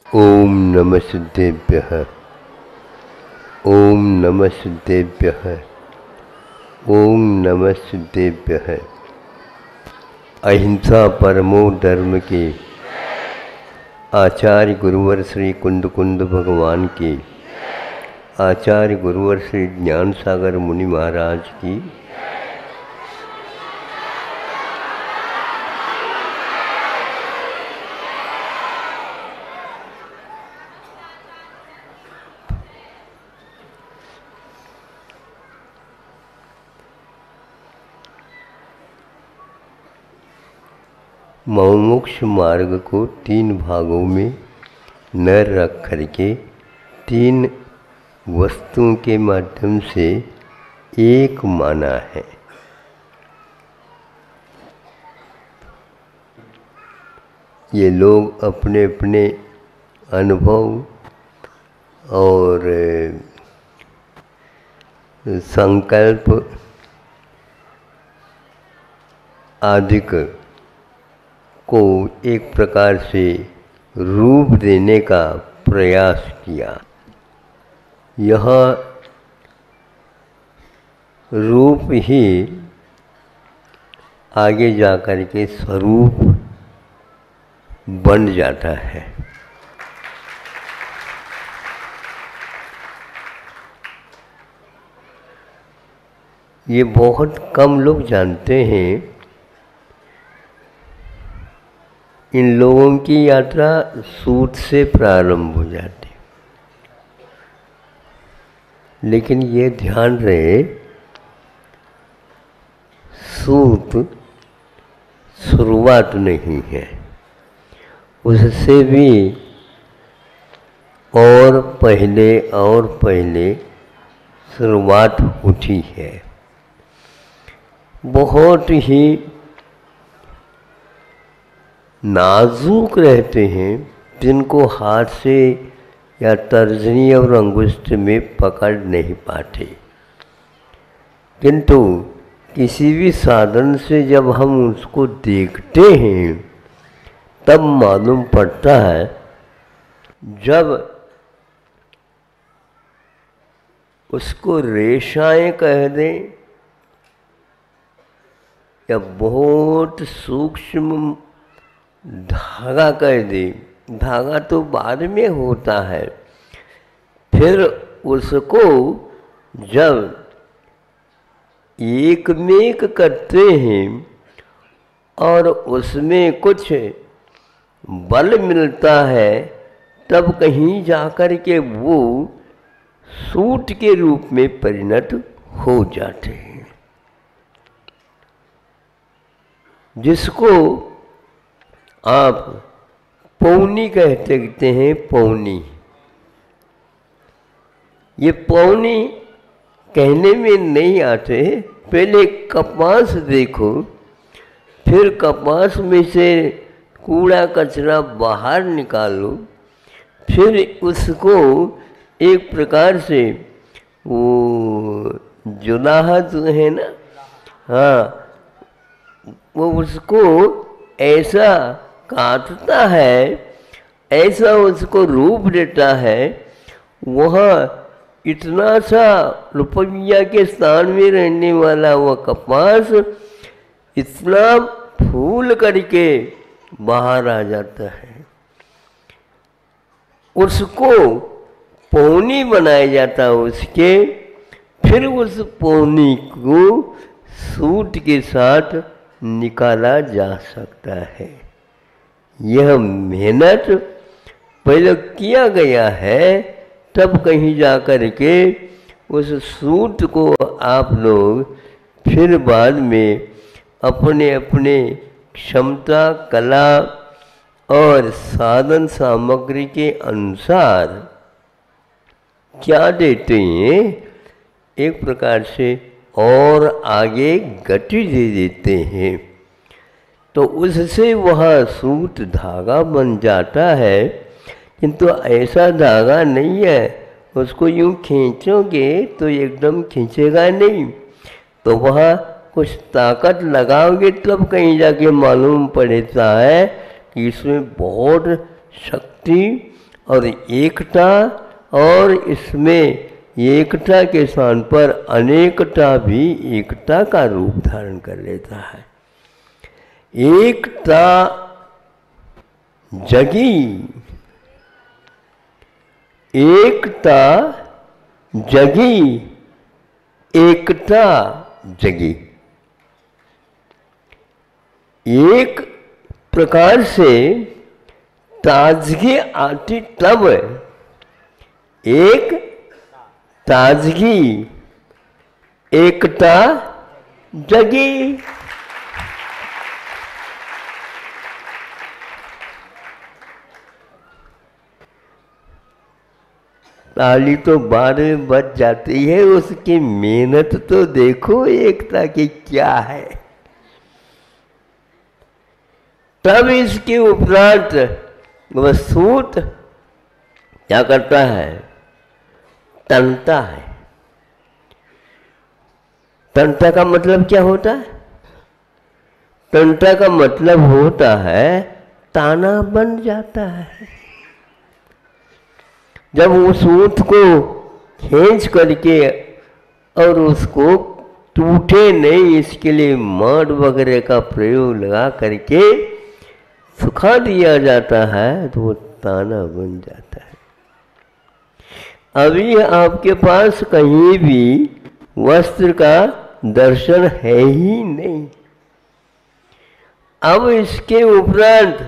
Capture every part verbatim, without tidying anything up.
ओम नमः सिद्धेभ्यः। ओम नमः सिद्धेभ्यः। ओम नमः सिद्धेभ्यः। अहिंसा परमो धर्म के आचार्य गुरुवर श्री कुंद कुंद भगवान की, आचार्य गुरुवर श्री ज्ञान सागर मुनि महाराज की, मोक्ष मार्ग को तीन भागों में न रख करके तीन वस्तुओं के माध्यम से एक माना है। ये लोग अपने अपने अनुभव और संकल्प आदि को एक प्रकार से रूप देने का प्रयास किया। यह रूप ही आगे जाकर के स्वरूप बन जाता है। ये बहुत कम लोग जानते हैं। इन लोगों की यात्रा सूत से प्रारंभ हो जाती, लेकिन ये ध्यान रहे सूत शुरुआत नहीं है, उससे भी और पहले और पहले शुरुआत होती है। बहुत ही नाजुक रहते हैं, जिनको हाथ से या तर्जनी और अंगुष्ठ में पकड़ नहीं पाते, किंतु किसी भी साधन से जब हम उसको देखते हैं तब मालूम पड़ता है। जब उसको रेशाएं कह दें या बहुत सूक्ष्म धागा कह दे, धागा तो बाद में होता है। फिर उसको जब एक मेक करते हैं और उसमें कुछ बल मिलता है, तब कहीं जाकर के वो सूत के रूप में परिणत हो जाते हैं, जिसको आप पौनी कहते कहते हैं। पौनी, ये पौनी कहने में नहीं आते। पहले कपास देखो, फिर कपास में से कूड़ा कचरा बाहर निकालो, फिर उसको एक प्रकार से वो जुलाहत है ना, हाँ, वो उसको ऐसा काटता है, ऐसा उसको रूप देता है। वह इतना सा रुपया के स्थान में रहने वाला वह कपास इतना फूल करके बाहर आ जाता है। उसको पौनी बनाया जाता है उसके, फिर उस पौनी को सूत के साथ निकाला जा सकता है। यह मेहनत पहले किया गया है, तब कहीं जाकर के उस सूत को आप लोग फिर बाद में अपने अपने क्षमता, कला और साधन सामग्री के अनुसार क्या देते हैं, एक प्रकार से और आगे गति दे देते हैं। तो उससे वह सूत धागा बन जाता है, किंतु ऐसा धागा नहीं है उसको यूँ खींचोगे तो एकदम खींचेगा नहीं। तो वह कुछ ताकत लगाओगे तब कहीं जाके मालूम पड़ता है कि इसमें बहुत शक्ति और एकता, और इसमें एकता के स्थान पर अनेकता भी एकता का रूप धारण कर लेता है। एकता जगी, एकता जगी, एकता जगी। एक प्रकार से ताजगी आती तब, एक ताजगी, एकता जगी। ताली तो बारह बज जाती है, उसकी मेहनत तो देखो एकता की क्या है। तब इसके उपरांत वह सूत क्या करता है? तनता है। तनता का मतलब क्या होता है? तनता का मतलब होता है ताना बन जाता है। जब उस सूत को खींच करके और उसको टूटे नहीं, इसके लिए मड वगैरह का प्रयोग लगा करके सुखा दिया जाता है, तो वो ताना बन जाता है। अभी आपके पास कहीं भी वस्त्र का दर्शन है ही नहीं। अब इसके उपरांत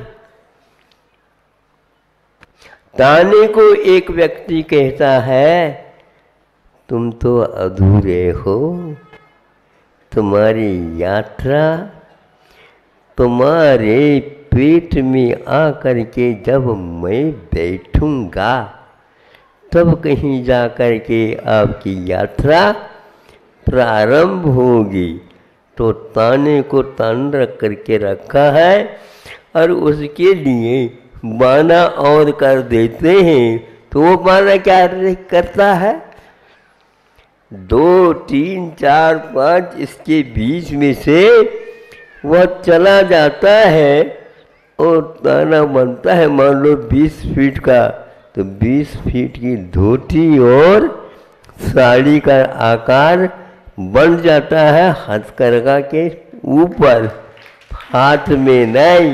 ताने को एक व्यक्ति कहता है, तुम तो अधूरे हो, तुम्हारी यात्रा तुम्हारे पेट में आकर के जब मैं बैठूंगा तब कहीं जा कर के आपकी यात्रा प्रारंभ होगी। तो ताने को तान रख करके रखा है और उसके लिए बाना और कर देते हैं। तो वो बाना क्या करता है? दो तीन चार पाँच इसके बीच में से वह चला जाता है और ताना बनता है। मान लो बीस फीट का, तो बीस फीट की धोती और साड़ी का आकार बन जाता है हथकरघा के ऊपर, हाथ में नहीं।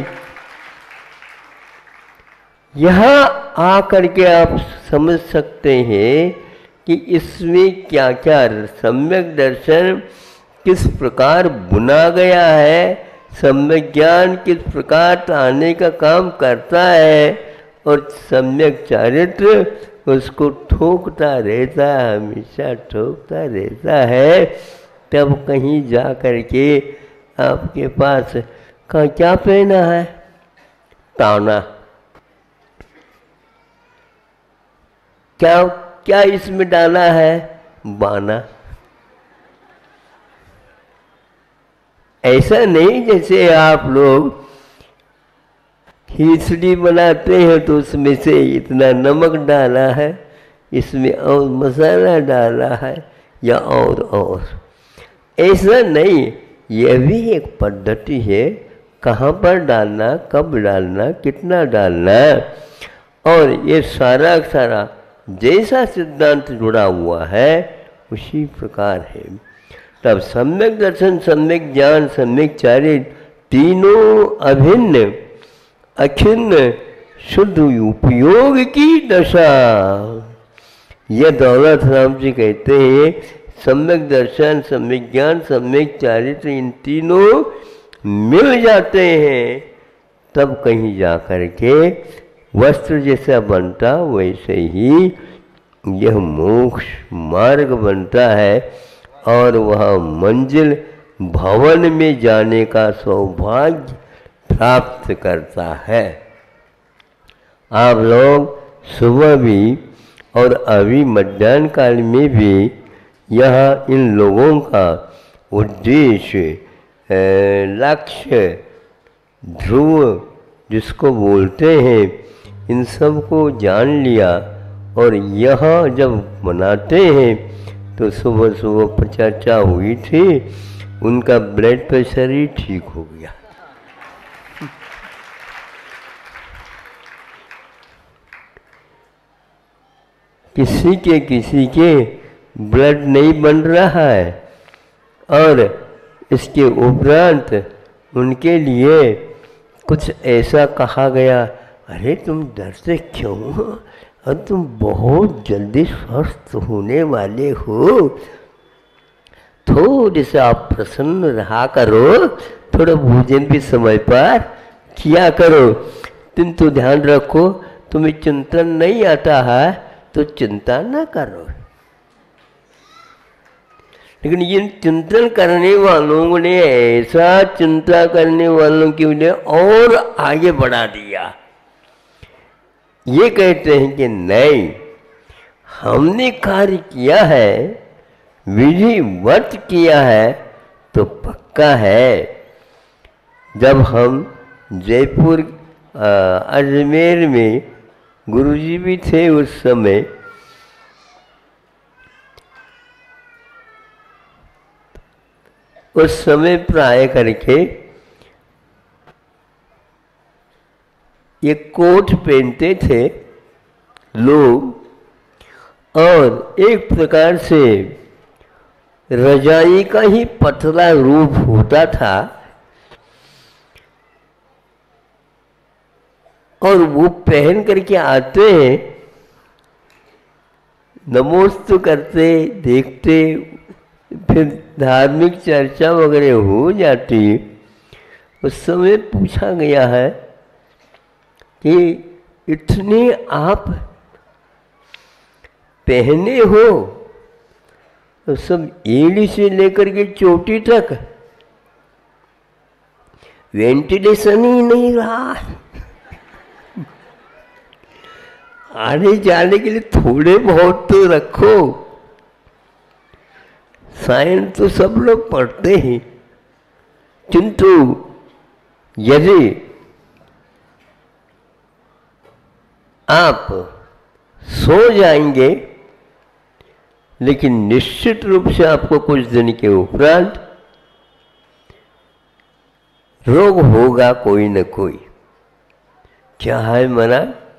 यहाँ आकर के आप समझ सकते हैं कि इसमें क्या क्या सम्यक दर्शन किस प्रकार बुना गया है, सम्यक ज्ञान किस प्रकार ताने का काम करता है, और सम्यक चारित्र उसको ठोकता रहता है, हमेशा ठोकता रहता है। तब कहीं जा कर के आपके पास का क्या पहना है? ताना। क्या क्या इसमें डाला है? बाना। ऐसा नहीं जैसे आप लोग खिचड़ी बनाते हैं तो उसमें से इतना नमक डाला है, इसमें और मसाला डाला है या और और ऐसा नहीं। यह भी एक पद्धति है, कहाँ पर डालना, कब डालना, कितना डालना, और ये सारा सारा जैसा सिद्धांत जुड़ा हुआ है उसी प्रकार है। तब सम्यक दर्शन, सम्यक ज्ञान, सम्यक चारित्र तीनों अभिन्न अखिन्न शुद्ध उपयोग की दशा। यह दौलत राम जी कहते हैं सम्यक दर्शन, सम्यक ज्ञान, सम्यक चारित्र इन तीनों मिल जाते हैं तब कहीं जा कर के वस्त्र जैसा बनता वैसे ही यह मोक्ष मार्ग बनता है और वह मंजिल भवन में जाने का सौभाग्य प्राप्त करता है। आप लोग सुबह भी और अभी मध्याह्न काल में भी यहाँ इन लोगों का उद्देश्य, लक्ष्य, ध्रुव जिसको बोलते हैं, इन सब को जान लिया और यहाँ जब मनाते हैं तो सुबह सुबह पर चर्चा हुई थी, उनका ब्लड प्रेशर ही ठीक हो गया। किसी के किसी के ब्लड नहीं बन रहा है, और इसके उपरांत उनके लिए कुछ ऐसा कहा गया, अरे तुम डरते क्यों हो, और तुम बहुत जल्दी स्वस्थ होने वाले हो, थोड़े से आप प्रसन्न रहा करो, थोड़ा भोजन भी समय पर किया करो। तुम तो ध्यान रखो, तुम्हें चिंतन नहीं आता है तो चिंता ना करो। लेकिन ये चिंतन करने वालों ने ऐसा चिंता करने वालों की उन्हें और आगे बढ़ा दिया। ये कहते हैं कि नहीं, हमने कार्य किया है, विधिवत किया है तो पक्का है। जब हम जयपुर अजमेर में गुरुजी भी थे उस समय, उस समय प्राय करके ये कोट पहनते थे लोग, और एक प्रकार से रजाई का ही पतला रूप होता था, और वो पहन करके आते हैं, नमोस्तु करते, देखते, फिर धार्मिक चर्चा वगैरह हो जाती। उस समय पूछा गया है कि इतने आप पहने हो, तो सब एड़ी से लेकर के चोटी तक वेंटिलेशन ही नहीं रहा, आने जाने के लिए थोड़े बहुत तो रखो। साइंस तो सब लोग पढ़ते हैं, किंतु यदि आप सो जाएंगे, लेकिन निश्चित रूप से आपको कुछ दिन के उपरांत रोग होगा कोई न कोई। क्या है मना?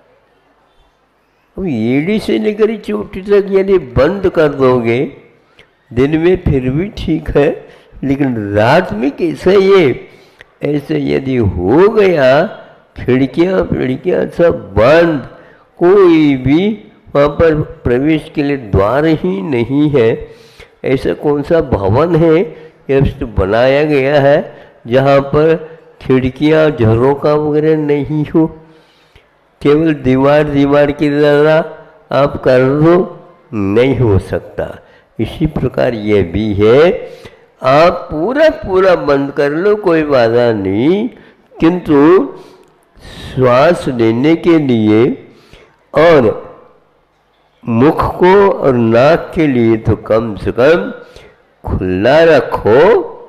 अब एड़ी से लेकर चोटी तक यदि बंद कर दोगे, दिन में फिर भी ठीक है, लेकिन रात में कैसे? ये ऐसे यदि हो गया, खिड़कियां खिड़कियां सब बंद, कोई भी वहाँ पर प्रवेश के लिए द्वार ही नहीं है। ऐसा कौन सा भवन है या तो बनाया गया है जहाँ पर खिड़कियाँ झरोका वगैरह नहीं हो, केवल दीवार दीवार की तरह आप कर दो? नहीं हो सकता। इसी प्रकार ये भी है, आप पूरा पूरा बंद कर लो, कोई बाधा नहीं, किंतु श्वास लेने के लिए और मुख को और नाक के लिए तो कम से कम खुला रखो।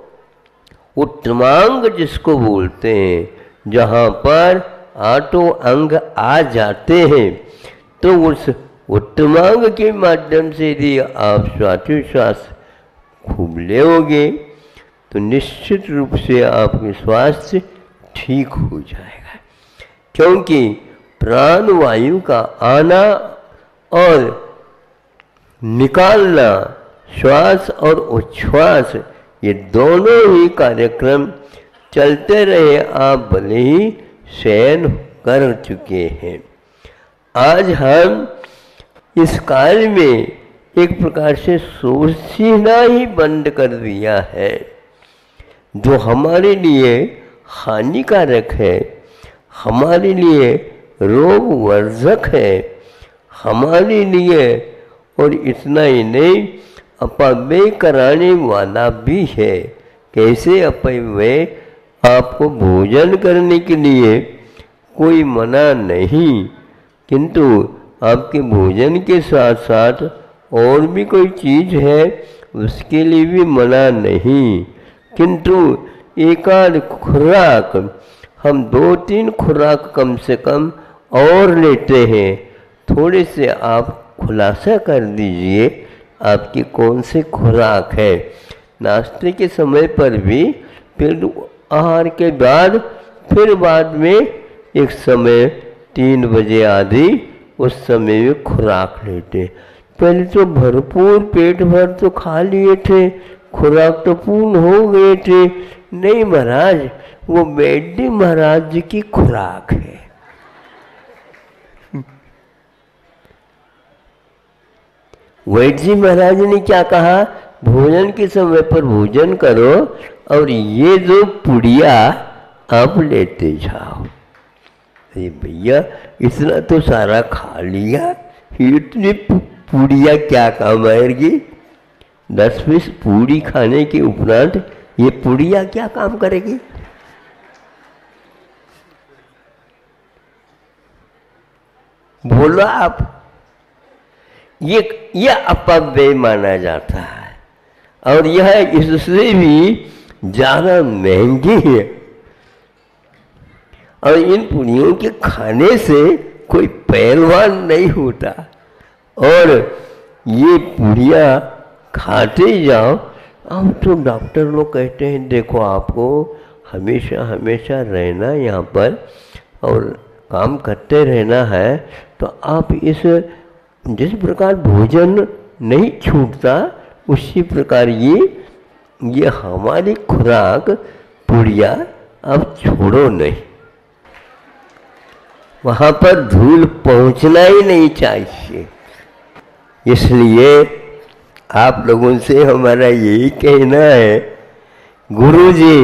उत्तमांग जिसको बोलते हैं, जहाँ पर आठों अंग आ जाते हैं, तो उस उत्तमांग के माध्यम से यदि आप श्वासोच्छ्वास खूब लेओगे तो निश्चित रूप से आपके स्वास्थ्य ठीक हो जाएगा। क्योंकि प्राणवायु का आना और निकालना, श्वास और उच्छ्वास, ये दोनों ही कार्यक्रम चलते रहे, आप भले ही शयन कर चुके हैं। आज हम इस काल में एक प्रकार से सोचना ही बंद कर दिया है, जो हमारे लिए हानिकारक है, हमारे लिए रोग वर्धक है, हमारे लिए, और इतना ही नहीं, अपव्यय कराने वाला भी है। कैसे अपव्यय? आपको भोजन करने के लिए कोई मना नहीं, किंतु आपके भोजन के साथ साथ और भी कोई चीज़ है उसके लिए भी मना नहीं, किंतु एकाध खुराक, हम दो तीन खुराक कम से कम और लेते हैं। थोड़े से आप खुलासा कर दीजिए आपकी कौन सी खुराक है। नाश्ते के समय पर भी, फिर आहार के बाद, फिर बाद में एक समय तीन बजे आदि उस समय में खुराक लेते। पहले तो भरपूर पेट भर तो खा लिए थे, खुराक तो पूर्ण हो गए थे। नहीं महाराज, वो वैद्य महाराज जी की खुराक है। वैद्य जी महाराज ने क्या कहा, भोजन के समय पर भोजन करो और ये जो पुड़िया आप लेते जाओ। अरे भैया इतना तो सारा खा लिया, इतनी पुड़िया क्या काम आएगी? दस बीस पूड़ी खाने के उपरांत ये पुड़िया क्या काम करेगी? बोलो आप। ये ये अपव्यय माना जाता है और यह इससे भी ज़्यादा महंगी है। और इन पुड़ियों के खाने से कोई पहलवान नहीं होता। और ये पुड़िया खाते जाओ। अब तो डॉक्टर लोग कहते हैं देखो आपको हमेशा हमेशा रहना यहाँ पर और काम करते रहना है, तो आप इस जिस प्रकार भोजन नहीं छूटता उसी प्रकार ये ये हमारी खुराक पुड़िया अब छोड़ो नहीं। वहाँ पर धूल पहुँचना ही नहीं चाहिए। इसलिए आप लोगों से हमारा यही कहना है, गुरुजी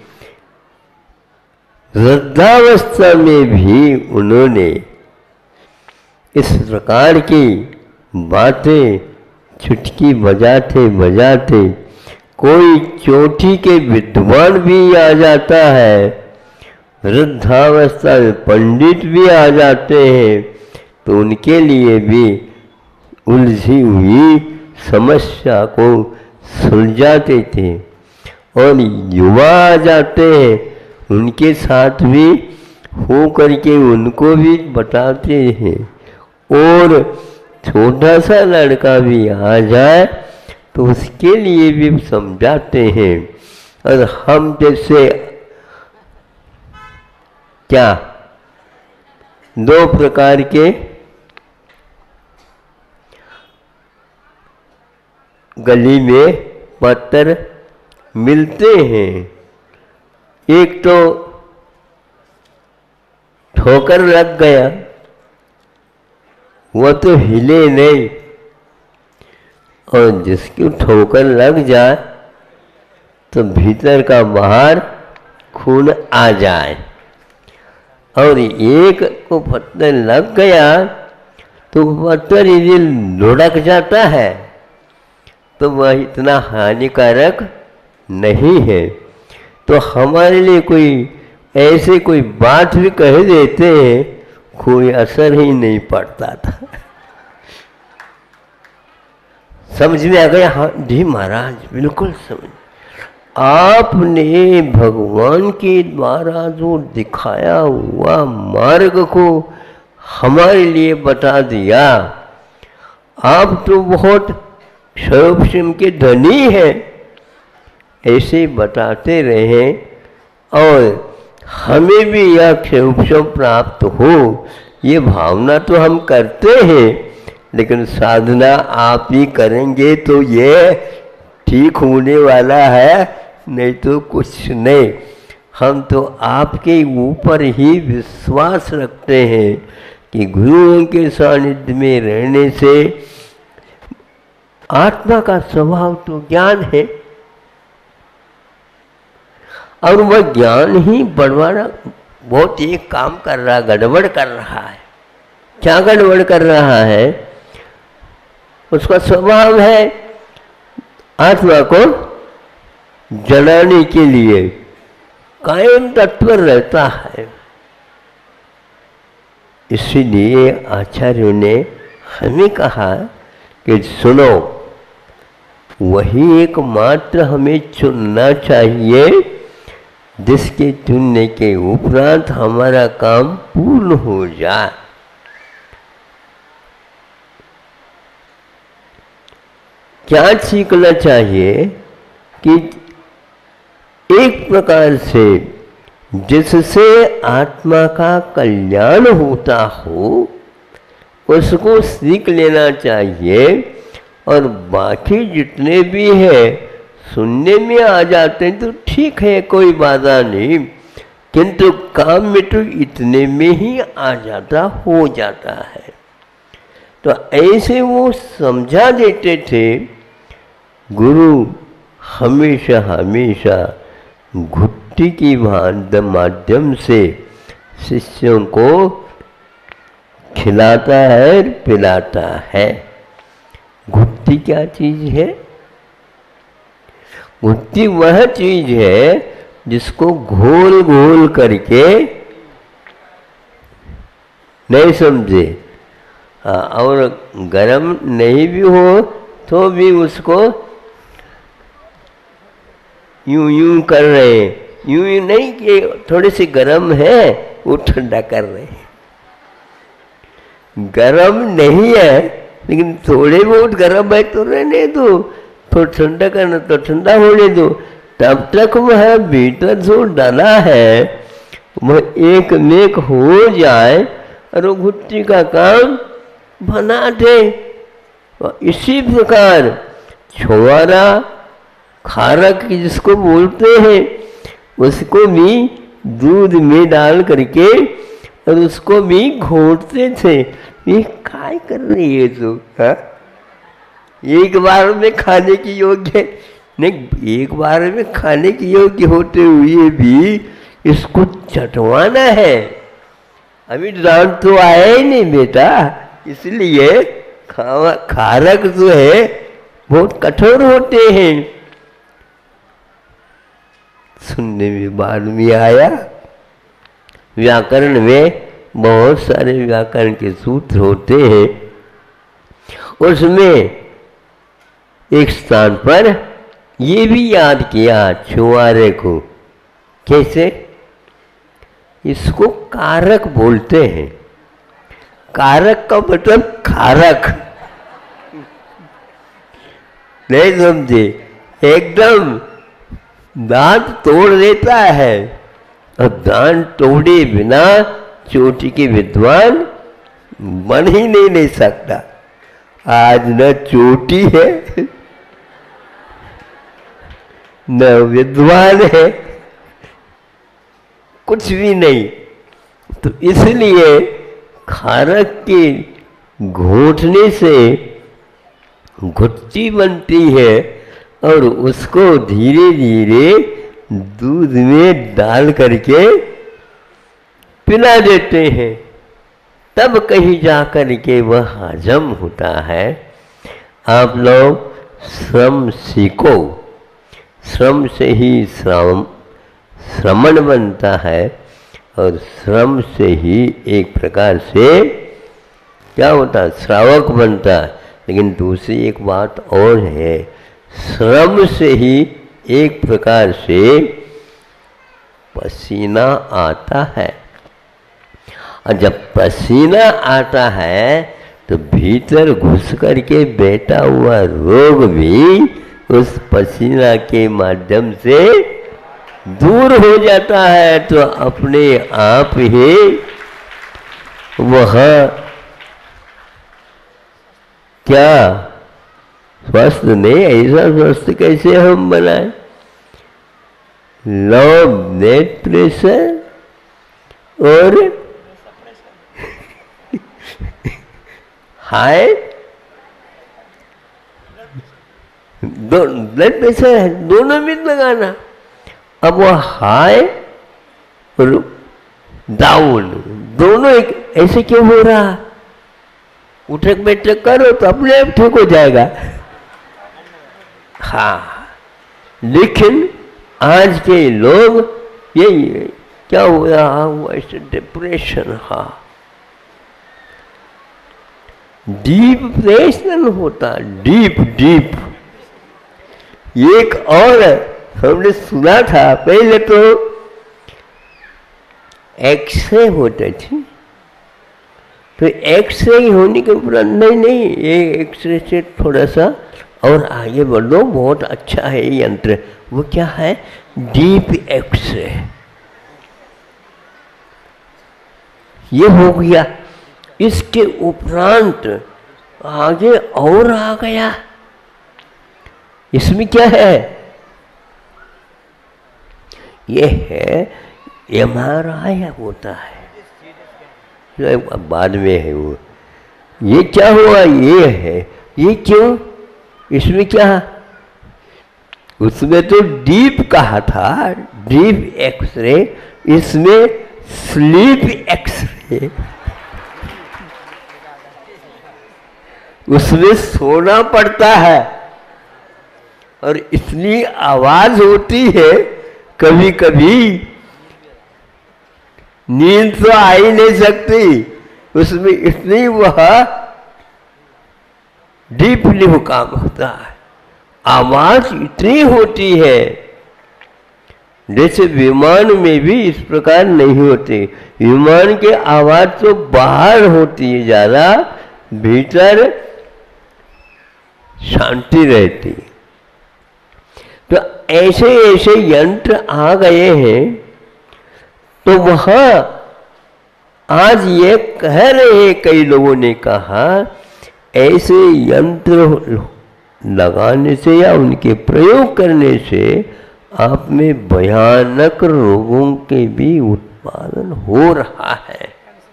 वृद्धावस्था में भी उन्होंने इस प्रकार की बातें चुटकी बजाते बजाते, कोई चोटी के विद्वान भी आ जाता है, वृद्धावस्था में पंडित भी आ जाते हैं, तो उनके लिए भी उलझी हुई समस्या को सुलझाते थे। और युवा आ जाते हैं, उनके साथ भी हो करके उनको भी बताते हैं। और छोटा सा लड़का भी आ जाए तो उसके लिए भी समझाते हैं। और हम जैसे क्या दो प्रकार के गली में पत्थर मिलते हैं। एक तो ठोकर लग गया, वह तो हिले नहीं, और जिसकी ठोकर लग जाए तो भीतर का बाहर खून आ जाए। और एक को पत्थर लग गया तो पत्थर यदि लुढ़क जाता है तो वह इतना हानिकारक नहीं है। तो हमारे लिए कोई ऐसे कोई बात भी कह देते हैं, कोई असर ही नहीं पड़ता था। समझ में आ गया? हाँ जी महाराज, बिल्कुल समझ। आपने भगवान के द्वारा जो दिखाया हुआ मार्ग को हमारे लिए बता दिया। आप तो बहुत क्षोभ के धनी हैं, ऐसे बताते रहे और हमें भी यह क्षोभ प्राप्त हो, ये भावना तो हम करते हैं। लेकिन साधना आप ही करेंगे तो ये ठीक होने वाला है, नहीं तो कुछ नहीं। हम तो आपके ऊपर ही विश्वास रखते हैं कि गुरुओं के सानिध्य में रहने से आत्मा का स्वभाव तो ज्ञान है, और वह ज्ञान ही बड़वाड़ा बहुत एक काम कर रहा, गड़बड़ कर रहा है। क्या गड़बड़ कर रहा है? उसका स्वभाव है आत्मा को जलाने के लिए कायम तत्पर रहता है। इसीलिए आचार्यों ने हमें कहा कि सुनो, वही एकमात्र हमें चुनना चाहिए जिसके चुनने के उपरांत हमारा काम पूर्ण हो जाए। क्या सीखना चाहिए कि एक प्रकार से जिससे आत्मा का कल्याण होता हो, उसको सीख लेना चाहिए। और बाकी जितने भी हैं सुनने में आ जाते हैं तो ठीक है, कोई बाधा नहीं, किंतु काम में तो इतने में ही आ जाता हो जाता है। तो ऐसे वो समझा देते थे। गुरु हमेशा हमेशा घुट्टी की भांति माध्यम से शिष्यों को खिलाता है, पिलाता है। घुट्टी क्या चीज है? घुट्टी वह चीज है जिसको घोल घोल करके, नहीं समझे? हाँ, और गरम नहीं भी हो तो भी उसको यूं यूं कर रहे हैं, यूं यूं नहीं कि थोड़े से गरम है वो ठंडा कर रहे हैं। गरम नहीं है लेकिन थोड़े बहुत गरम है तो रहने दो, तो ठंडा करना तो ठंडा होने दो। तब तक वह भीतर जो डाला है वह एक मेक हो जाए और वो घुट्टी का काम बना दे। इसी प्रकार छुआरा खारक जिसको बोलते हैं उसको भी दूध में डाल करके और उसको भी घोटते थे। ये काय कर रही है तू? एक बार में खाने की योग्य नहीं, एक बार में खाने की योग्य होते हुए भी इसको चटवाना है। अभी दांत तो आया ही नहीं बेटा, इसलिए खावा खारक जो है बहुत कठोर होते हैं। सुनने में बाद में आया व्याकरण में बहुत सारे व्याकरण के सूत्र होते हैं, उसमें एक स्थान पर ये भी याद किया छुआरे को। कैसे? इसको कारक बोलते हैं। कारक का मतलब खारक। नहीं समझे? एकदम दांत तोड़ देता है और दांत तोड़े बिना चोटी के विद्वान बन ही नहीं ले सकता। आज न चोटी है न विद्वान है, कुछ भी नहीं। तो इसलिए खारक के घोटने से घुट्टी बनती है और उसको धीरे धीरे दूध में डाल करके पिला देते हैं, तब कहीं जाकर के वह हजम होता है। आप लोग श्रम सीखो, श्रम से ही श्रम श्रमण बनता है और श्रम से ही एक प्रकार से क्या होता है? श्रावक बनता है। लेकिन दूसरी एक बात और है, श्रम से ही एक प्रकार से पसीना आता है, और जब पसीना आता है तो भीतर घुस करके बैठा हुआ रोग भी उस पसीना के माध्यम से दूर हो जाता है। तो अपने आप ही वह क्या स्वस्थ नहीं, ऐसा स्वस्थ कैसे हम बनाए? लो ब्लड प्रेशर और हाई दो ब्लड प्रेशर है, दोनों में लगाना। अब वो हाई और डाउन दोनों एक ऐसे क्यों हो रहा? उठक बैठक करो तो अपने आप ठीक हो जाएगा। हाँ, लेकिन आज के लोग यही क्या हो रहा हुआ, ऐसे डिप्रेशन। हाँ, डीप प्रेशन होता, डीप डीप। एक और हमने सुना था पहले तो एक्सरे होते थे, तो एक्सरे होने के ऊपर नहीं नहीं ये एक्सरे से थोड़ा सा और आगे बढ़ो, बहुत अच्छा है ये यंत्र। वो क्या है? Deep x ray. ये हो गया। इसके उपरांत आगे और आ गया। इसमें क्या है? ये है एम आर आई होता है, जो बाद में है वो। ये क्या हुआ? ये है, ये क्यों? इसमें क्या? उसमें तो डीप कहा था, डीप एक्सरे, इसमें स्लीप एक्सरे। उसमें सोना पड़ता है और इतनी आवाज होती है, कभी कभी नींद तो आ ही नहीं सकती, उसमें इतनी वह डीपली वो काम होता है, आवाज इतनी होती है। जैसे विमान में भी इस प्रकार नहीं होती, विमान की आवाज तो बाहर होती है ज्यादा, भीतर शांति रहती। तो ऐसे ऐसे यंत्र आ गए हैं। तो वहां आज ये कह रहे हैं, कई लोगों ने कहा, ऐसे यंत्र लगाने से या उनके प्रयोग करने से आप में भयानक रोगों के भी उत्पादन हो रहा है।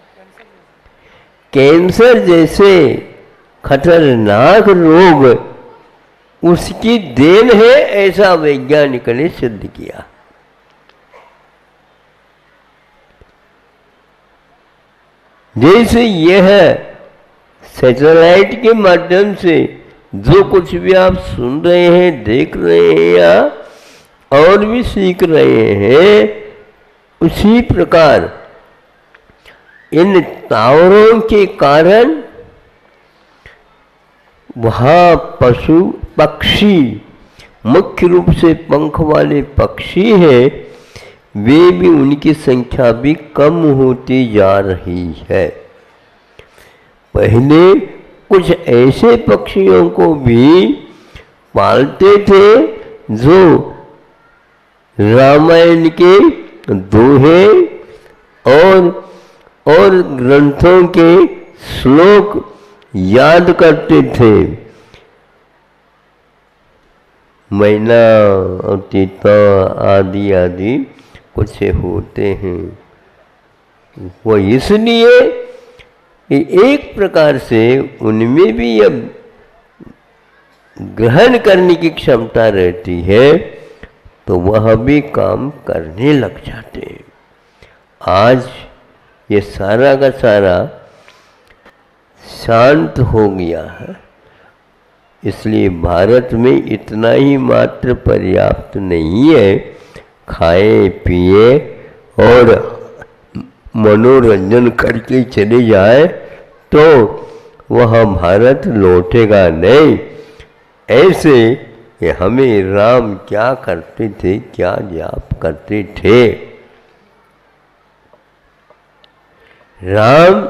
कैंसर जैसे खतरनाक रोग उसकी देन है, ऐसा वैज्ञानिक ने सिद्ध किया। जैसे यह सैटेलाइट के माध्यम से जो कुछ भी आप सुन रहे हैं, देख रहे हैं या और भी सीख रहे हैं, उसी प्रकार इन टावरों के कारण वहाँ पशु पक्षी, मुख्य रूप से पंख वाले पक्षी हैं, वे भी, उनकी संख्या भी कम होती जा रही है। पहले कुछ ऐसे पक्षियों को भी पालते थे जो रामायण के दोहे और और ग्रंथों के श्लोक याद करते थे। मैना और तीता आदि आदि कुछ होते हैं। वो इसलिए एक प्रकार से उनमें भी अब ग्रहण करने की क्षमता रहती है, तो वह भी काम करने लग जाते हैं। आज ये सारा का सारा शांत हो गया है, इसलिए भारत में इतना ही मात्र पर्याप्त नहीं है। खाए पिए और मनोरंजन करके चले जाए तो वह भारत लौटेगा नहीं। ऐसे कि हमें राम क्या करते थे, क्या जाप करते थे। राम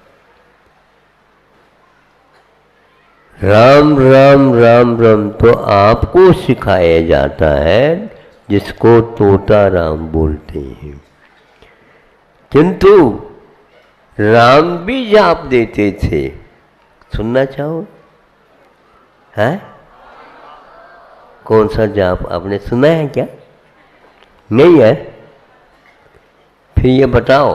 राम राम राम राम तो आपको सिखाया जाता है, जिसको तोता राम बोलते हैं। किंतु राम भी जाप देते थे, सुनना चाहो? है कौन सा जाप आपने सुना है क्या? नहीं है? फिर ये बताओ।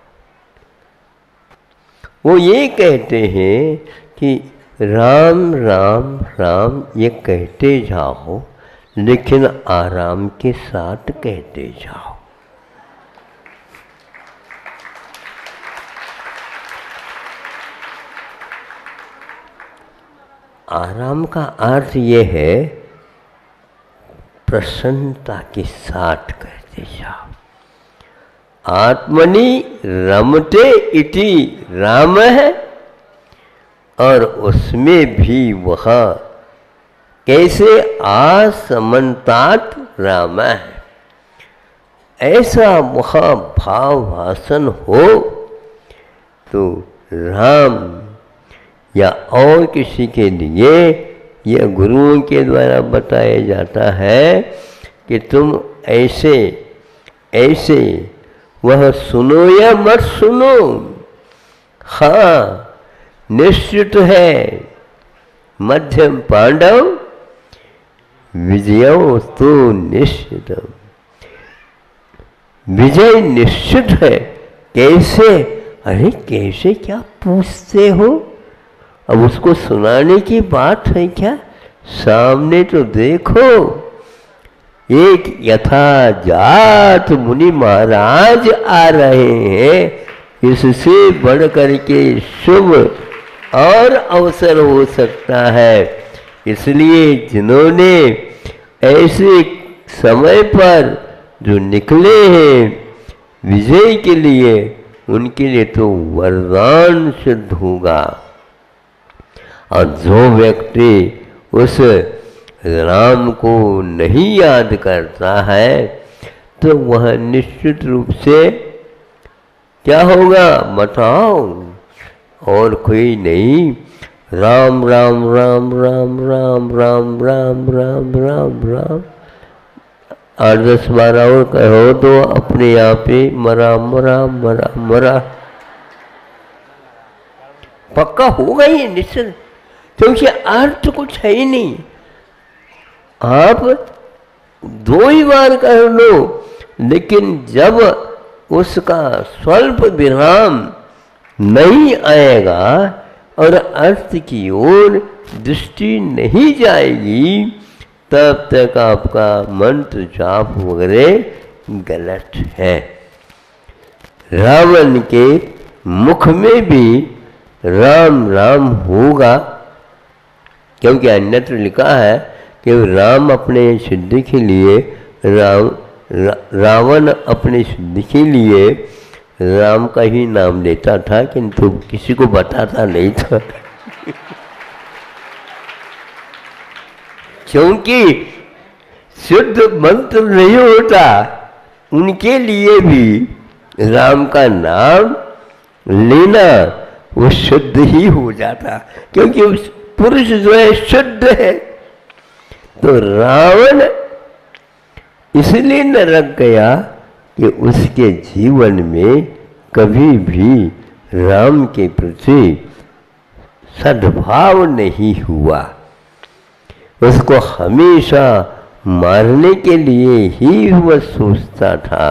वो ये कहते हैं कि राम राम राम ये कहते जाओ, लेकिन आराम के साथ कहते जाओ। आराम का अर्थ ये है प्रसन्नता के साथ कहते जाओ। आत्मनि रमते इति राम है, और उसमें भी वह कैसे आसमन्तात राम है, ऐसा वह भाव भाषण हो तो राम या और किसी के लिए यह गुरुओं के द्वारा बताया जाता है कि तुम ऐसे ऐसे, वह सुनो या मत सुनो, हाँ निश्चित है, मध्यम पांडव विजयो तो निश्चित, विजय निश्चित है। कैसे? अरे कैसे क्या पूछते हो? अब उसको सुनाने की बात है क्या? सामने तो देखो, एक यथाजात मुनि महाराज आ रहे हैं। इससे बढ़ करके शुभ और अवसर हो सकता है। इसलिए जिन्होंने ऐसे समय पर जो निकले हैं विजय के लिए, उनके लिए तो वरदान सिद्ध होगा। और जो व्यक्ति उस राम को नहीं याद करता है तो वह निश्चित रूप से क्या होगा बताओ? और कोई नहीं, राम राम राम राम राम राम राम राम राम राम आठ दस बार और कहो तो अपने आप ही मरा मरा मरा मरा पक्का होगा ही निश्चित, क्योंकि अर्थ कुछ है ही नहीं। आप दो ही बार कर लो, लेकिन जब उसका स्वल्प विराम नहीं आएगा और अर्थ की ओर दृष्टि नहीं जाएगी, तब तक आपका मंत्र जाप वगैरह गलत है। रावण के मुख में भी राम राम होगा, क्योंकि अन्यत्र लिखा है कि राम अपने सिद्धि के लिए राम रा, रावण अपने सिद्धि के लिए राम का ही नाम लेता था, किंतु किसी को बताता नहीं था। क्योंकि शुद्ध मंत्र नहीं होता, उनके लिए भी राम का नाम लेना वो शुद्ध ही हो जाता, क्योंकि उस पुरुष जो है शुद्ध है। तो रावण इसलिए नरक गया कि उसके जीवन में कभी भी राम के प्रति सद्भाव नहीं हुआ। उसको हमेशा मारने के लिए ही वह सोचता था।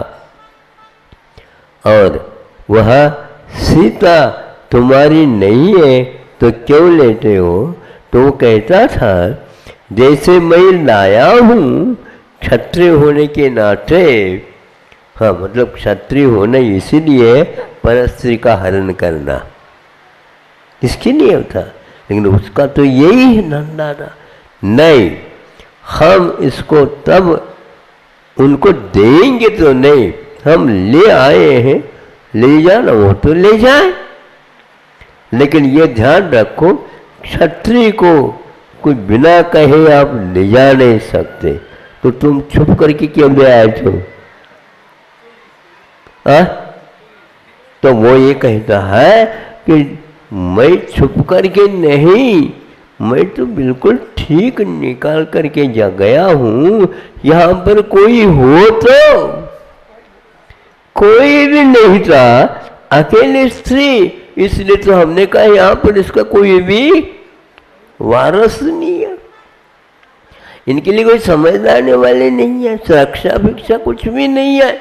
और वह सीता तुम्हारी नहीं है तो क्यों लेते हो? तो वो कहता था जैसे मैं लाया हूँ क्षत्रिय होने के नाते, हाँ मतलब क्षत्रिय होना इसीलिए परस्त्री का हरण करना इसके लिए था, लेकिन उसका तो यही है धंधा था। नहीं, हम इसको तब उनको देंगे तो नहीं, हम ले आए हैं, ले जाना वो तो ले जाए, लेकिन ये ध्यान रखो क्षत्रिय को कोई बिना कहे आप ले जा नहीं सकते। तो तुम छुप करके क्यों ले आए थे? आ? तो वो ये कहता है कि मैं छुप करके नहीं, मैं तो बिल्कुल ठीक निकाल करके जा गया हूँ। यहाँ पर कोई हो तो कोई भी नहीं था, अकेले स्त्री, इसलिए तो हमने कहा यहाँ पर इसका कोई भी वारस नहीं है, इनके लिए कोई समझदारने वाले नहीं है, सुरक्षा भिक्षा कुछ भी नहीं है।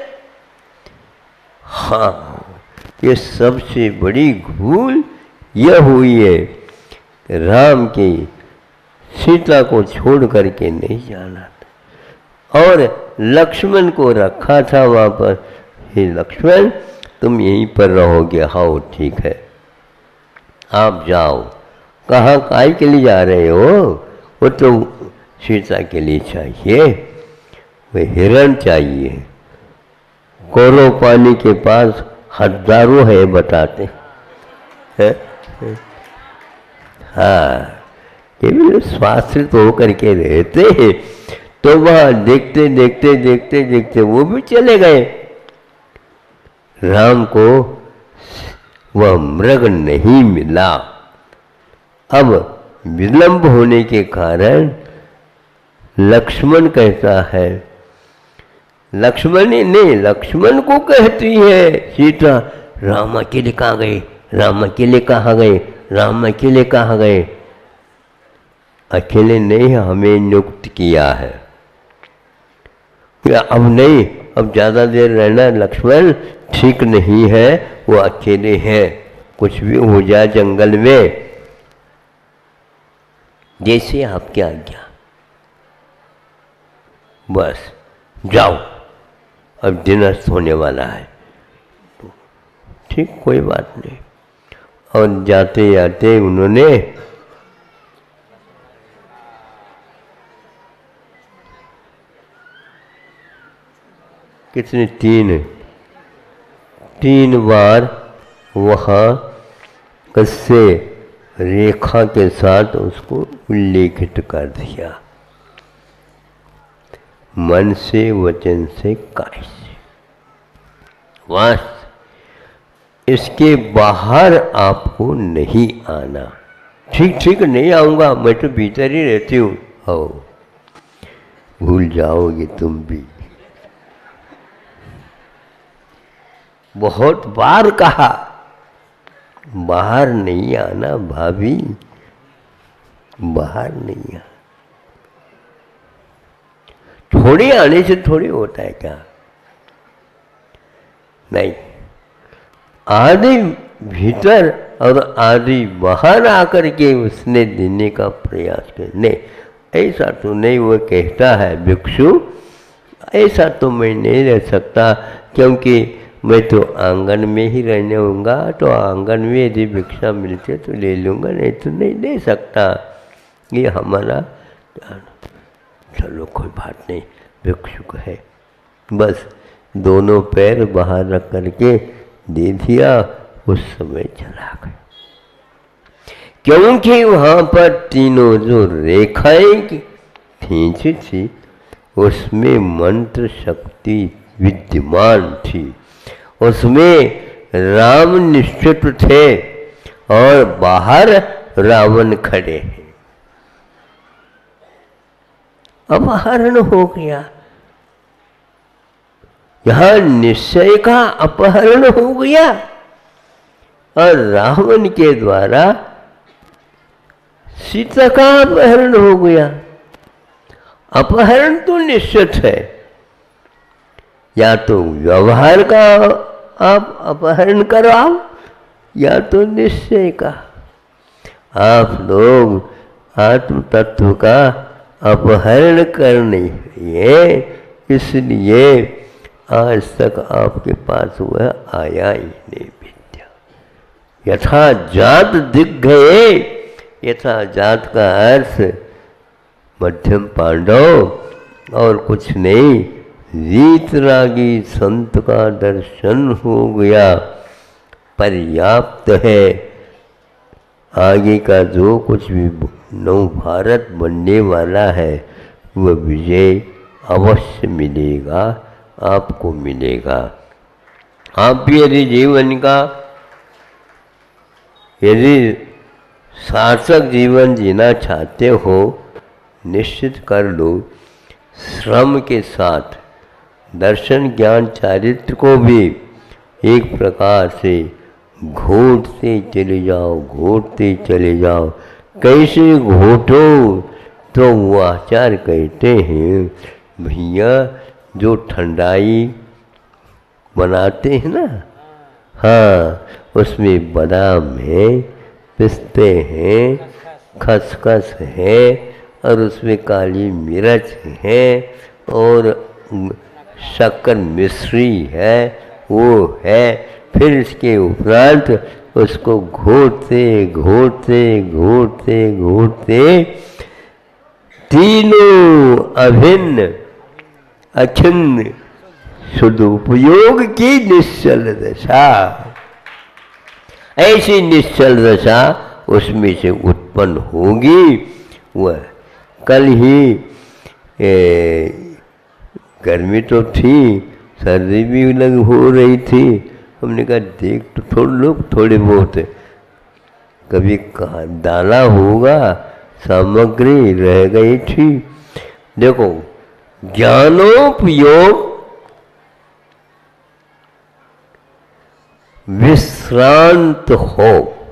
हाँ, ये सबसे बड़ी भूल यह हुई है, राम की सीता को छोड़ करके नहीं जाना था और लक्ष्मण को रखा था वहाँ पर। हे लक्ष्मण, तुम यहीं पर रहोगे? हाँ ठीक है, आप जाओ। कहाँ काय के लिए जा रहे हो? वो तो सीता के लिए चाहिए, वो हिरण चाहिए। कोरो पानी के पास हजारों है बताते हैं। हाँ, ये भी स्वास्थ्य तो होकर के रहते हैं, तो वहाँ देखते देखते देखते देखते वो भी चले गए। राम को वह मृग नहीं मिला। अब विलंब होने के कारण लक्ष्मण कहता है, लक्ष्मण ने लक्ष्मण को कहती है सीता, राम अकेले कहाँ गए? राम अकेले कहाँ गए, राम अकेले कहाँ गए? अकेले नहीं, हमें नियुक्त किया है। अब नहीं, अब ज़्यादा देर रहना लक्ष्मण ठीक नहीं है, वो अकेले हैं, कुछ भी हो जाए जंगल में, जैसे आपकी आज्ञा, बस जाओ, अब दिन अस्त होने वाला है। ठीक, कोई बात नहीं। और जाते जाते उन्होंने कितने तीन तीन बार वहाँ कस्से रेखा के साथ उसको उल्लेखित कर दिया, मन से, वचन से, काय से। बस इसके बाहर आपको नहीं आना। ठीक ठीक नहीं आऊँगा, मैं तो भीतर ही रहती हूँ। हो, भूल जाओगे तुम भी। बहुत बार कहा, बाहर नहीं आना भाभी, बाहर नहीं आना। थोड़ी आने से थोड़ी होता है क्या? नहीं, आदि भीतर और आदि बाहर आकर के उसने देने का प्रयास कर। नहीं, ऐसा तो नहीं। वो कहता है भिक्षु, ऐसा तो मैं नहीं रह सकता, क्योंकि मैं तो आंगन में ही रहने होऊंगा, तो आंगन में यदि भिक्षा मिलती तो ले लूँगा, नहीं तो नहीं ले सकता। ये हमारा, चलो कोई बात नहीं, भिक्षुक है। बस दोनों पैर बाहर रख करके दे दिया, उस समय चला गया। क्योंकि वहाँ पर तीनों जो रेखाएं खींची थी, उसमें मंत्र शक्ति विद्यमान थी, उसमें राम निश्चित थे और बाहर रावण खड़े हैं। अपहरण हो गया, यहाँ निश्चय का अपहरण हो गया और रावण के द्वारा सीता का अपहरण हो गया। अपहरण तो निश्चित है, या तो व्यवहार का आप अपहरण कराओ, या तो निश्चय का। आप लोग आत्म तत्व का अपहरण करने है, इसलिए आज तक आपके पास वह आया ही नहीं विद्या। यथा जात दिख गए, यथा जात का अर्थ मध्यम पांडव और कुछ नहीं, वीतरागी संत का दर्शन हो गया, पर्याप्त है। आगे का जो कुछ भी नव भारत बनने वाला है, वह विजय अवश्य मिलेगा, आपको मिलेगा। आप भी यदि जीवन का, यदि सार्थक जीवन जीना चाहते हो, निश्चित कर लो श्रम के साथ दर्शन ज्ञान चारित्र को भी एक प्रकार से घोटते चले जाओ, घोटते चले जाओ। कैसे घोटो? तो वो आचार्य कहते हैं, भैया जो ठंडाई बनाते हैं ना, हाँ, उसमें बादाम है, पिस्ते हैं, खसखस है, और उसमें काली मिर्च है, और शक्कर मिश्री है, वो है। फिर इसके उपरांत उसको घोटते घोटते घोटते घोटते तीनों अभिन्न अखिन्न शुद्ध उपयोग की निश्चल दशा, ऐसी निश्चल दशा उसमें से उत्पन्न होगी। वह कल ही ए, गर्मी तो थी, सर्दी भी लग हो रही थी। हमने कहा देख तो थोड़े लोग थोड़े बहुत, कभी कहा डाला होगा, सामग्री रह गई थी। देखो ज्ञानोपयोग विश्रांत हो।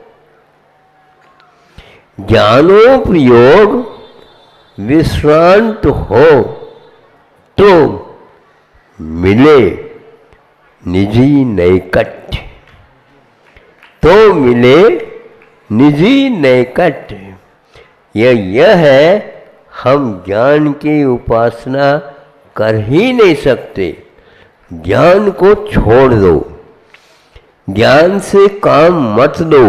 ज्ञानोपयोग विश्रांत हो तो मिले निजी नैकट्य, तो मिले निजी नैकट्य। यह यह है, हम ज्ञान की उपासना कर ही नहीं सकते। ज्ञान को छोड़ दो, ज्ञान से काम मत दो,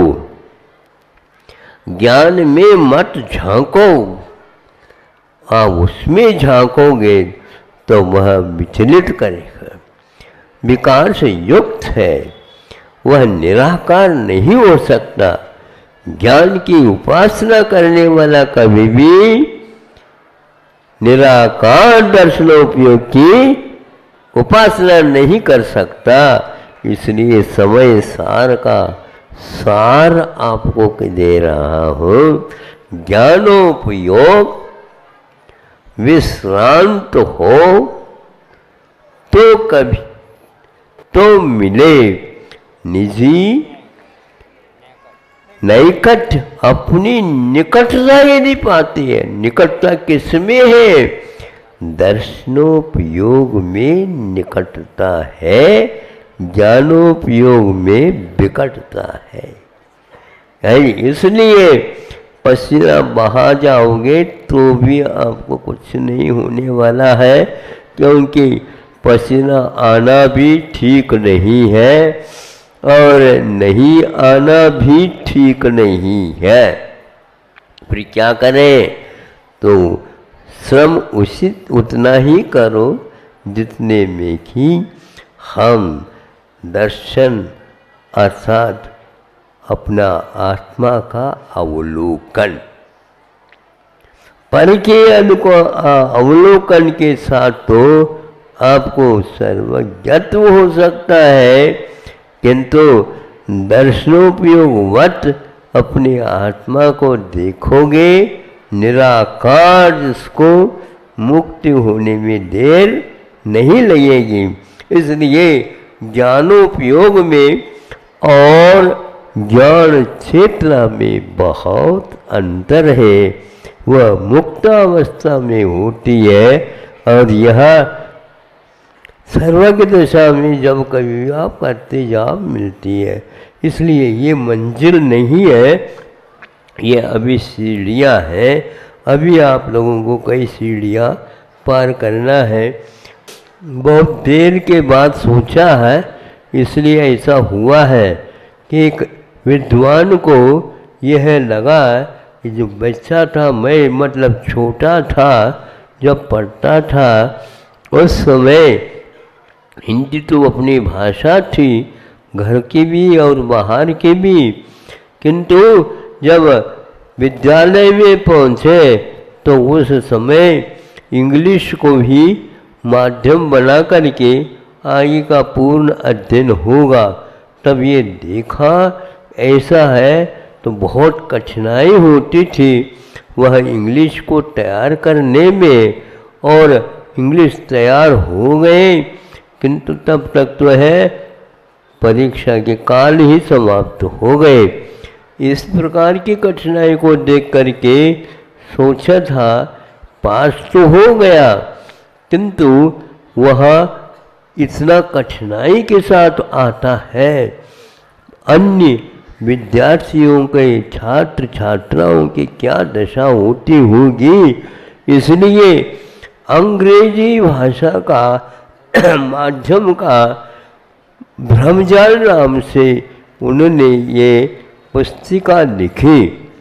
ज्ञान में मत झांको। आप उसमें झांकोगे तो वह विचलित करेगा, विकार से युक्त है, वह निराकार नहीं हो सकता। ज्ञान की उपासना करने वाला कभी भी निराकार दर्शनोपयोग की उपासना नहीं कर सकता। इसलिए समय सार का सार आपको दे रहा हूँ। ज्ञानोपयोग विश्रांत हो तो कभी तो मिले निजी नैकट्य, अपनी निकटता यदि पाती है। निकटता किसमें है? दर्शनोपयोग में निकटता है, ज्ञानोपयोग में विकटता है। इसलिए पसीना बहा जाओगे तो भी आपको कुछ नहीं होने वाला है, क्योंकि पसीना आना भी ठीक नहीं है और नहीं आना भी ठीक नहीं है। फिर क्या करें? तो श्रम उचित उतना ही करो जितने में कि हम दर्शन अर्थात अपना आत्मा का अवलोकन, पर के अवलोकन के साथ तो आपको सर्वज्ञत्व हो सकता है, किंतु दर्शनोपयोगवत अपनी आत्मा को देखोगे, निराकार जिसको मुक्ति होने में देर नहीं लगेगी। इसलिए ज्ञानोपयोग में और ज्ञान क्षेत्र में बहुत अंतर है। वह मुक्त अवस्था में होती है और यह सर्वज्ञ दशा में जब कभी आप करते जाओ मिलती है। इसलिए ये मंजिल नहीं है, ये अभी सीढ़ियाँ हैं। अभी आप लोगों को कई सीढ़ियाँ पार करना है। बहुत देर के बाद सोचा है, इसलिए ऐसा हुआ है कि एक विद्वान को यह लगा कि जो बच्चा था, मैं मतलब छोटा था जब पढ़ता था, उस समय हिंदी तो अपनी भाषा थी, घर की भी और बाहर की भी, किंतु जब विद्यालय में पहुँचे तो उस समय इंग्लिश को भी माध्यम बना करके आगे का पूर्ण अध्ययन होगा। तब ये देखा ऐसा है तो बहुत कठिनाई होती थी वह इंग्लिश को तैयार करने में, और इंग्लिश तैयार हो गए, किंतु तब तक तो है परीक्षा के काल ही समाप्त हो गए। इस प्रकार की कठिनाई को देख करके सोचा था पास तो हो गया, किंतु वह इतना कठिनाई के साथ आता है। अन्य विद्यार्थियों के, छात्र छात्राओं की क्या दशा होती होगी। इसलिए अंग्रेजी भाषा का माध्यम का ब्रह्मजाल नाम से उन्होंने ये पुस्तिका लिखी।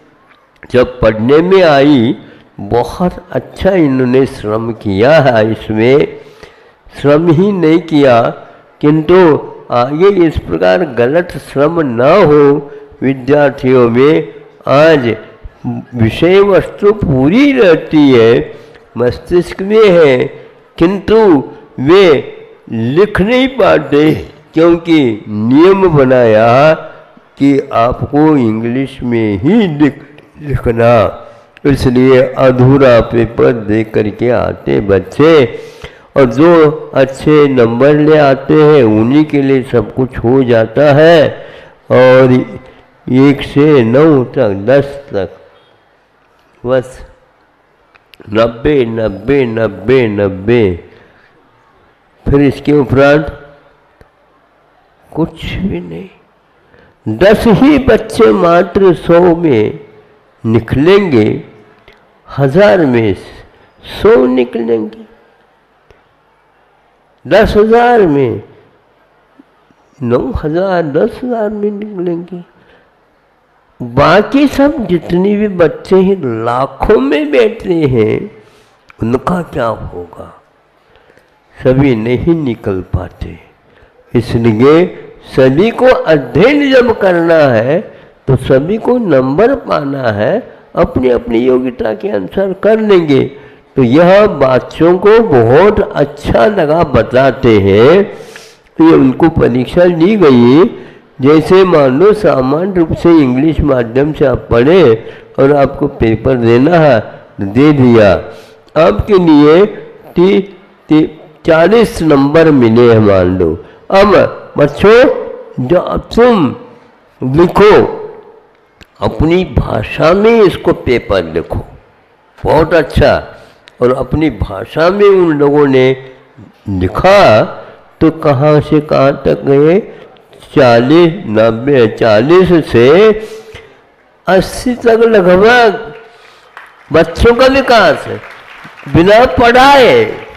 जब पढ़ने में आई बहुत अच्छा इन्होंने श्रम किया है, इसमें श्रम ही नहीं किया, किंतु आगे इस प्रकार गलत श्रम न हो विद्यार्थियों में। आज विषय वस्तु पूरी रहती है, मस्तिष्क में है, किंतु वे लिख नहीं पाते, क्योंकि नियम बनाया कि आपको इंग्लिश में ही लिख लिखना। इसलिए अधूरा पेपर दे करके आते बच्चे, और जो अच्छे नंबर ले आते हैं उन्हीं के लिए सब कुछ हो जाता है। और एक से नौ तक, दस तक बस नब्बे नब्बे नब्बे नब्बे, फिर इसके उपरांत कुछ भी नहीं। दस ही बच्चे मात्र सौ में निकलेंगे, हजार में सौ निकलेंगे, दस हजार में नौ हजार, दस हजार में निकलेंगे। बाकी सब जितनी भी बच्चे ही लाखों में बैठे हैं उनका क्या होगा? सभी नहीं निकल पाते। इसलिए सभी को अध्ययन जब करना है तो सभी को नंबर पाना है, अपनी अपनी योग्यता के अनुसार कर लेंगे। तो यह बच्चों को बहुत अच्छा लगा बताते हैं। ये उनको परीक्षा दी गई, जैसे मान लो सामान्य रूप से इंग्लिश माध्यम से आप पढ़े और आपको पेपर देना है, दे दिया। आपके लिए ती, ती, चालीस नंबर मिले हैं मान लो। अब बच्चों जो तुम लिखो अपनी भाषा में, इसको पेपर लिखो बहुत अच्छा। और अपनी भाषा में उन लोगों ने लिखा तो कहाँ से कहाँ तक गए? चालीस नब्बे चालीस से अस्सी तक लगभग बच्चों का विकास है बिना पढ़ाए,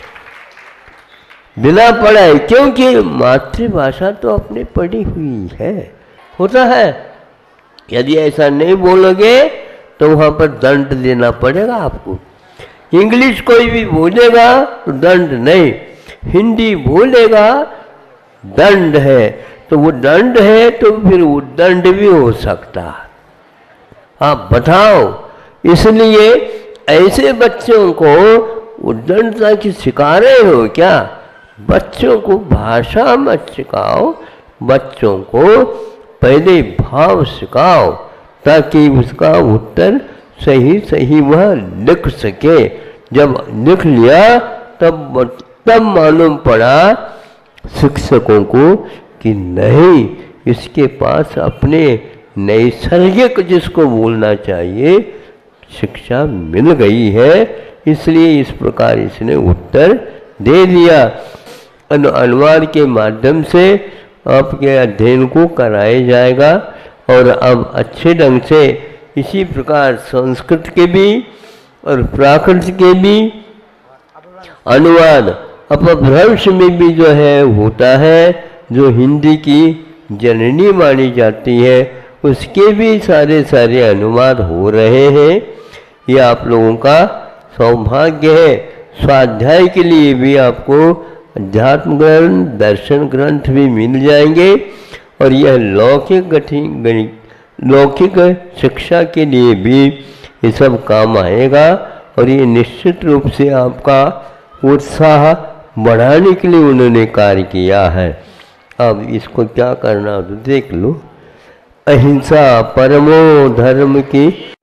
बिना पढ़ाए। क्योंकि मातृभाषा तो अपने पढ़ी हुई है, होता है। यदि ऐसा नहीं बोलोगे तो वहाँ पर दंड देना पड़ेगा आपको। इंग्लिश कोई भी बोलेगा तो दंड नहीं, हिंदी बोलेगा दंड है, तो वो दंड है तो फिर वो दंड भी हो सकता है। आप बताओ, इसलिए ऐसे बच्चों को उद्दंडता की सिखा रहे हो क्या? बच्चों को भाषा मत सिखाओ, बच्चों को पहले भाव सिखाओ ताकि उसका उत्तर सही सही वह लिख सके। जब लिख लिया तब तब मालूम पड़ा शिक्षकों को कि नहीं, इसके पास अपने नैसर्गिक जिसको बोलना चाहिए शिक्षा मिल गई है, इसलिए इस प्रकार इसने उत्तर दे दिया। अनुवाद के माध्यम से आपके अध्ययन को कराया जाएगा। और अब अच्छे ढंग से इसी प्रकार संस्कृत के भी और प्राकृत के भी अनुवाद अपभ्रंश में भी जो है होता है, जो हिंदी की जननी मानी जाती है उसके भी सारे सारे अनुवाद हो रहे हैं। ये आप लोगों का सौभाग्य है। स्वाध्याय के लिए भी आपको अध्यात्म ग्रंथ, दर्शन ग्रंथ भी मिल जाएंगे। और यह लौकिक गठिन लौकिक शिक्षा के लिए भी ये सब काम आएगा। और ये निश्चित रूप से आपका उत्साह बढ़ाने के लिए उन्होंने कार्य किया है। अब इसको क्या करना तो देख लो। अहिंसा परमो धर्म की